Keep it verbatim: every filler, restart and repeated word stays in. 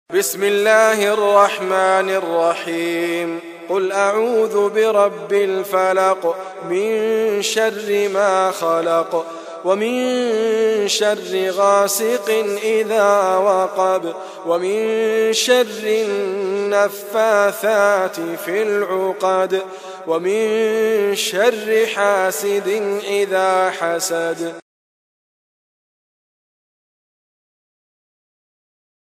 بسم الله الرحمن الرحيم قل أعوذ برب الفلق من شر ما خلق ومن شر غاسق إذا وقب ومن شر النفاثات في العقد ومن شر حاسد إذا حسد.